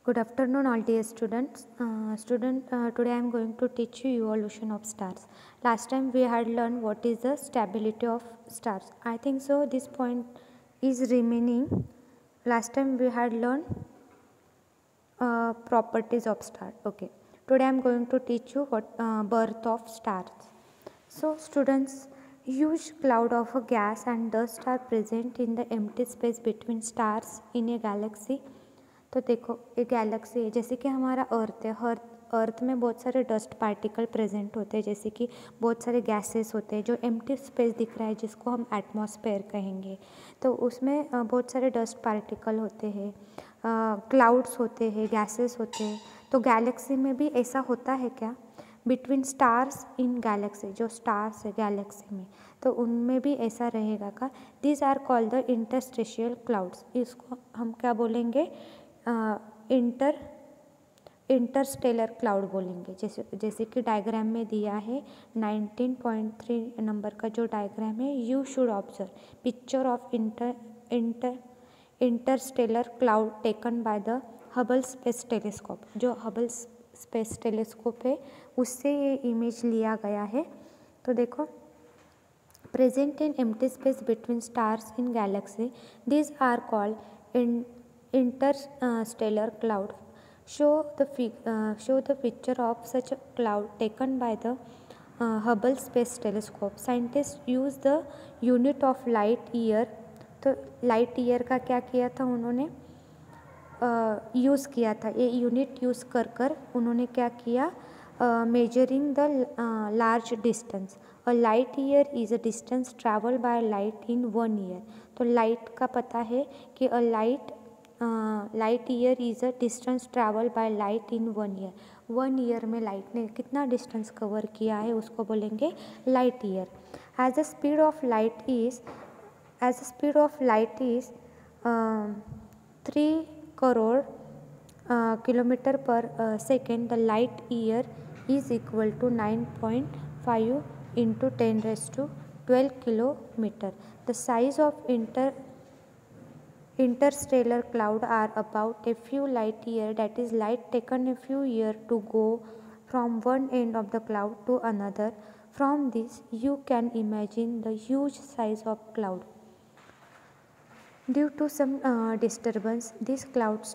Good afternoon, all dear students. Today I am going to teach you evolution of stars. Last time we had learned what is the stability of stars. I think so. This point is remaining. Last time we had learned properties of star. Okay. Today I am going to teach you what birth of stars. So, students, huge cloud of a gas and dust are present in the empty space between stars in a galaxy. तो देखो एक Galaxy है जैसे कि हमारा अर्थ है, हर अर्थ में बहुत सारे डस्ट पार्टिकल प्रेजेंट होते हैं, जैसे कि बहुत सारे गैसेस होते हैं जो एम्प्टी स्पेस दिख रहा है जिसको हम एटमॉस्फेयर कहेंगे। तो उसमें बहुत सारे डस्ट पार्टिकल होते हैं, क्लाउड्स होते हैं, गैसेस होते हैं। तो गैलेक्सी में भी ऐसा होता है क्या? बिटवीन स्टार्स इन गैलेक्सी, जो स्टार्स है गैलेक्सी में, तो उनमें भी ऐसा रहेगा का? These are called the interstellar clouds. इसको हम क्या बोलेंगे? इंटरस्टेलर क्लाउड बोलेंगे। जैसे कि डायग्राम में दिया है 19.3 नंबर का जो डायग्राम है, you should observe picture of interstellar cloud taken by the Hubble space telescope. जो हबल स्पेस टेलीस्कोप है उससे ये इमेज लिया गया है। तो देखो, present in empty space between stars in galaxy, these are called interstellar cloud. Show the picture of such a cloud taken by the Hubble Space Telescope. Scientists use the unit of light year. तो light year का क्या किया था उन्होंने? Use किया था। ये unit use कर उन्होंने क्या किया? Measuring the large distance. A light year is a distance travel by light in 1 year. तो लाइट का पता है कि a light year is a distance travel by light in 1 year. 1 year में लाइट ने कितना डिस्टेंस कवर किया है उसको बोलेंगे light year. As the speed of light is 3 crore kilometre per second, the light year is equal to 9.5 into 10⁻12 kilometre. The size of interstellar cloud are about a few light year, that is light taken a few year to go from one end of the cloud to another. From this you can imagine the huge size of cloud. Due to some disturbance, these cloud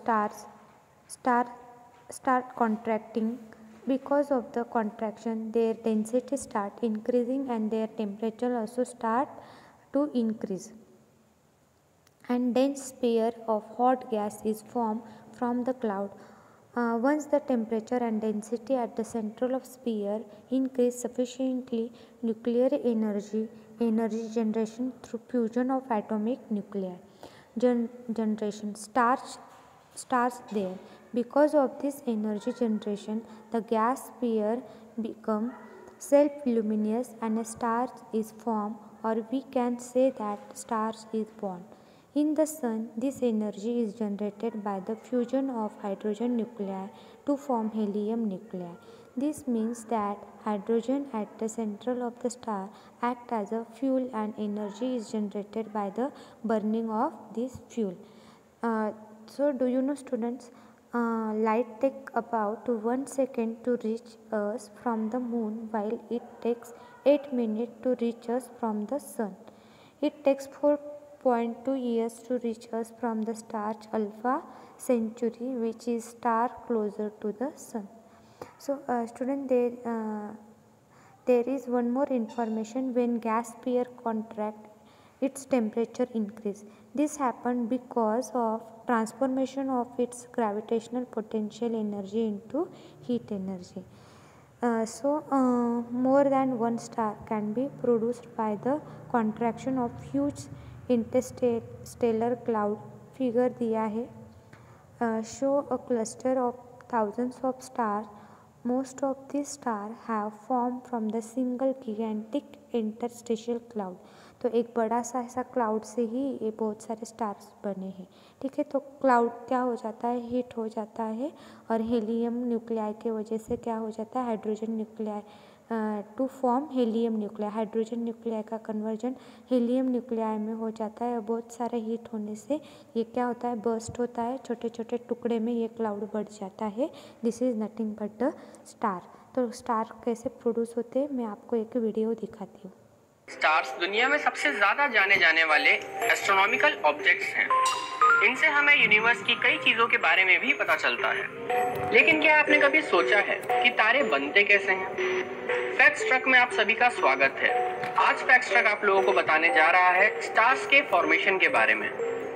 start contracting. Because of the contraction, their density start increasing and their temperature also start to increase, and dense sphere of hot gas is formed from the cloud. Once the temperature and density at the center of sphere increase sufficiently, nuclear energy generation through fusion of atomic nuclei generation starts there. Because of this energy generation, the gas sphere become self-luminous and a star is formed, or we can say that stars is born. In the Sun, this energy is generated by the fusion of hydrogen nuclei to form helium nuclei. This means that hydrogen at the center of the star acts as a fuel, and energy is generated by the burning of this fuel. So, do you know, students, light takes about 1 second to reach us from the moon, while it takes 8 minutes to reach us from the Sun. It takes 4.2 years to reach us from the star Alpha Centauri, which is star closer to the Sun. So, student, there is one more information. When gas sphere contract, its temperature increase. This happened because of transformation of its gravitational potential energy into heat energy. More than one star can be produced by the contraction of huge interstellar cloud. Figure दिया है, show a cluster of thousands of stars. Most of these stars have formed from the single gigantic interstitial cloud. तो एक बड़ा सा ऐसा cloud से ही ये बहुत सारे स्टार्स बने हैं। ठीक है, तो क्लाउड क्या हो जाता है? हीट हो जाता है, और हीलियम न्यूक्लियाई के वजह से क्या हो जाता है? Hydrogen nuclei to form helium nuclei. Hydrogen nuclei का कन्वर्जन हीलियम न्यूक्लियाई में हो जाता है और बहुत सारे हीट होने से ये क्या होता है, बर्स्ट होता है, छोटे छोटे टुकड़े में ये क्लाउड बढ़ जाता है। This is nothing but the star. तो स्टार कैसे प्रोड्यूस होते हैं मैं आपको एक वीडियो दिखाती हूँ। स्टार्स दुनिया में सबसे ज्यादा जाने जाने वाले एस्ट्रोनॉमिकल ऑब्जेक्ट्स हैं। इनसे हमें यूनिवर्स की कई चीजों के बारे में भी पता चलता है। लेकिन क्या आपने कभी सोचा है कि तारे बनते कैसे हैं? फैक्ट्स ट्रक में आप सभी का स्वागत है। आज फैक्ट्स ट्रक आप लोगों को बताने जा रहा है स्टार्स के फॉर्मेशन के बारे में।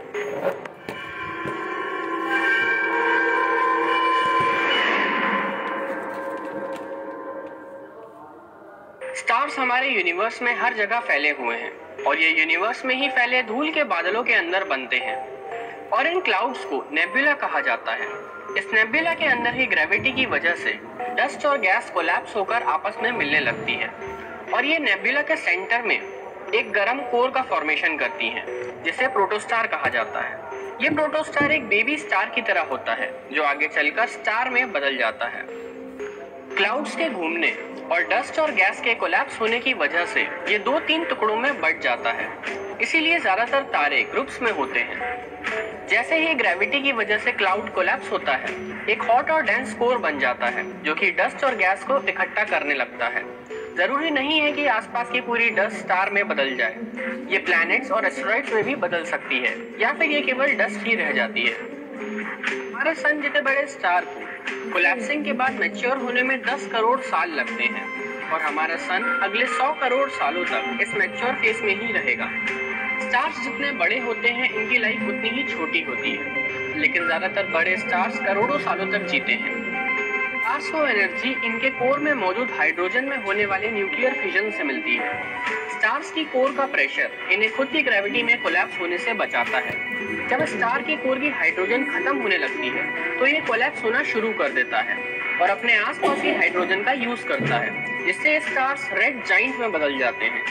स्टार्स हमारे यूनिवर्स में हर जगह फैले हुए हैं और ये यूनिवर्स में ही फैले धूल के बादलों के अंदर बनते हैं और इन क्लाउड्स को नेबुला कहा जाता है। इस नेबुला के अंदर ही ग्रेविटी की वजह से डस्ट और गैस कोलैप्स होकर आपस में मिलने लगती है और ये नेबुला के सेंटर में एक गर्म कोर का फॉर्मेशन करती है जिसे प्रोटोस्टार कहा जाता है। ये प्रोटोस्टार एक बेबी स्टार की तरह होता है जो आगे चलकर स्टार में बदल जाता है। क्लाउड्स के घूमने और डस्ट और गैस के कोलैप्स होने की वजह से ये 2-3 टुकड़ों में बंट जाता है। इसीलिए ज्यादातर तारे ग्रुप्स में होते हैं। जैसे ही ग्रेविटी की वजह से क्लाउड कोलैप्स होता है, एक हॉट और डेंस कोर बन जाता है जो कि डस्ट और गैस को इकट्ठा करने लगता है। जरूरी नहीं है कि आसपास की पूरी डस्ट स्टार में बदल जाए। ये प्लैनेट्स और एस्टेरॉइड्स में भी बदल सकती है या फिर ये केवल डस्ट ही रह जाती है। हमारे सन जितने बड़े स्टार को कोलैप्सिंग के बाद मैच्योर होने में 10 करोड़ साल लगते हैं और हमारा सन अगले 100 करोड़ सालों तक इस मैच्योर फेज में ही रहेगा। स्टार्स जितने बड़े होते हैं इनकी लाइफ उतनी ही छोटी होती है, लेकिन ज्यादातर बड़े स्टार्स करोड़ों सालों तक जीते हैं। स्टार्स को एनर्जी इनके कोर में मौजूद हाइड्रोजन में होने वाले न्यूक्लियर फिजन से मिलती है। स्टार्स की कोर का प्रेशर इन्हें खुद की ग्रेविटी में कोलैप्स होने से बचाता है। जब स्टार की कोर की हाइड्रोजन खत्म होने लगती है तो ये कोलैप्स होना शुरू कर देता है और अपने आसपास की हाइड्रोजन का यूज करता है, जिससे स्टार्स रेड जाइंट में बदल जाते हैं।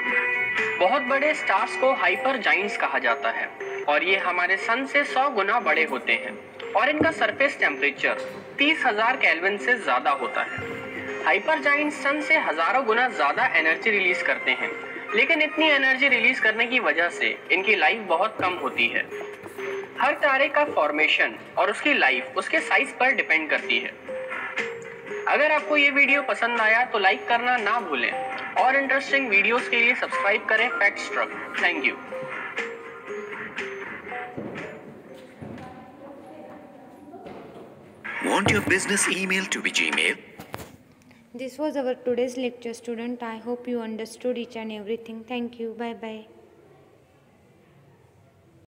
बहुत बड़े स्टार्स को हाइपर जाइंट्स कहा जाता है और ये हमारे सन से 100 गुना बड़े होते हैं और इनका सरफेस टेम्परेचर 30,000 केल्विन से ज्यादा होता है। हाइपर जाइंट्स सन से हजारों गुना ज्यादा एनर्जी रिलीज करते हैं, लेकिन इतनी एनर्जी रिलीज करने की वजह से इनकी लाइफ बहुत कम होती है। हर तारे का फॉर्मेशन और उसकी लाइफ उसके साइज पर डिपेंड करती है। अगर आपको ये वीडियो पसंद आया तो लाइक करना ना भूलें और इंटरेस्टिंग वीडियोस के लिए सब्सक्राइब करें facts truck. Thank you. Want your business email to be Gmail? This was our today's lecture, student. I hope you understood each and everything. Thank you. Bye bye.